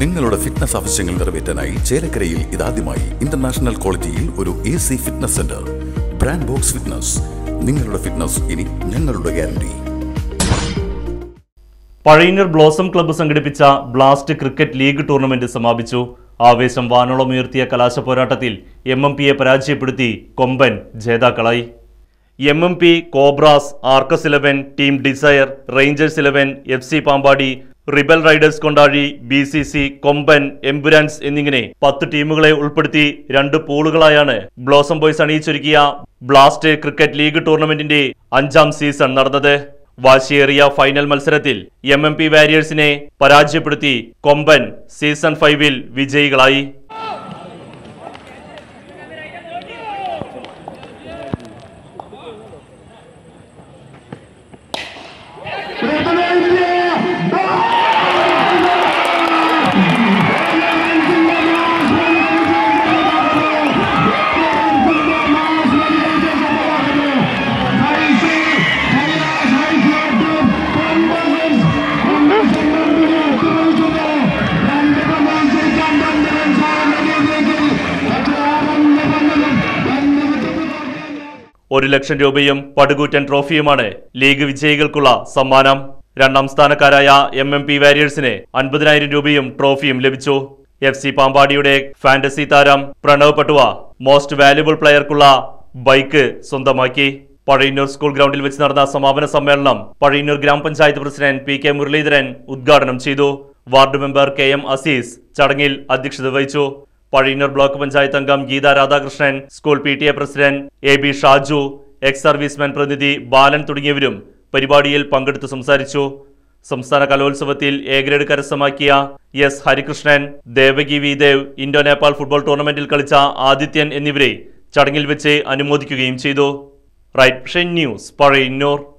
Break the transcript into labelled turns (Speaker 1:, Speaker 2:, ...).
Speaker 1: നിങ്ങളുടെ ഫിറ്റ്നസ് ആവശ്യങ്ങൾ നിറവേറ്റാനായി ചേലക്കരയിൽ ഇതാദ്യമായി ഇന്റർനാഷണൽ ക്വാളിറ്റിയിൽ ഒരു AC fitness centre. Brand box fitness. നിങ്ങളുടെ ഫിറ്റ്നസ് ഇനി ഞങ്ങളുടെ ഗ്യാരണ്ടി.
Speaker 2: പഴയന്നൂർ ബ്ലോസം ക്ലബ്ബ് സംഘടിപ്പിച്ച ബ്ലാസ്റ്റ് ക്രിക്കറ്റ് ലീഗ് ടൂർണമെന്റ് സമാപിച്ചു. ആവേശം വാനോളമുയർത്തിയ കലാശ പോരാട്ടത്തിൽ MMPയെ പരാജയപ്പെടുത്തി കൊമ്പൻ ജേതാക്കളായി. MMP, കോബ്രാസ്, ആർക്കസ് 11, team desire, rangers 11, FC Pampady, rebel riders Kondazhy, BCC, Komban, എംബുരാൻസ് എന്നിങ്ങനെ 10 ടീമുകളെ ഉൾപ്പെടുത്തി 2 പൂളുകളായാണ് ബ്ലോസം ബോയ്സ് അണിയിച്ചൊരുക്കിയ ബ്ലാസ്റ്റ് ക്രിക്കറ്റ് ലീഗ് ടൂർണമെന്റിന്റെ 5ാം സീസൺ നടന്നത്. വാശിയേറിയ ഫൈനൽ മത്സരത്തിൽ MMP വാരിയേഴ്സിനെ പരാജയപ്പെടുത്തി കൊമ്പൻ സീസൺ 5-ൽ വിജയികളായി. ₹1,00,000 പടുകൂറ്റൻ ട്രോഫിയുമാണ് ലീഗ് വിജയികൾക്കുള്ള സമ്മാനം. 2ാം സ്ഥാനക്കാരായ MMP വാരിയേഴ്സിന് ₹50,000 ട്രോഫിയും ലഭിച്ചു. FC പാമ്പാടിയുടെ ഫാന്റസി താരം പ്രണവ് പട്ടുവ മോസ്റ്റ് വാല്യുബിൾ പ്ലെയർക്കുള്ള ബൈക്ക് സ്വന്തമാക്കി. പഴയന്നൂർ സ്കൂൾ ഗ്രൗണ്ടിൽ വെച്ച് നടന്ന സമാപന സമ്മേളനം പഴയന്നൂർ ഗ്രാമപഞ്ചായത്ത് പ്രസിഡന്റ് PK മുരളീധരൻ ഉദ്ഘാടനം ചെയ്തു. വാർഡ് മെമ്പർ KM അസീസ് ചടങ്ങിൽ അധ്യക്ഷത വഹിച്ചു. പഴയന്നൂർ ബ്ലോക്ക് പഞ്ചായത്ത് അംഗം Geetha Radhakrishnan, school PTA president AB Shaju, ex serviceman പ്രതിനിധി ബാലൻ തുടങ്ങിയവരും പരിപാടിയിൽ പങ്കെടുത്ത് സംസാരിച്ചു. സംസ്ഥാന കലോത്സവത്തിൽ A ഗ്രേഡ് കരസ്ഥമാക്കിയ S Harikrishnan, Devaki V Dev, Indo Nepal football ടൂർണമെന്റിൽ കളിച്ച ആദിത്യൻ എന്നിവരെ ചടങ്ങിൽ വെച്ച് അനുമോദിക്കുകയും ചെയ്തു. Right news, Pazhayannur.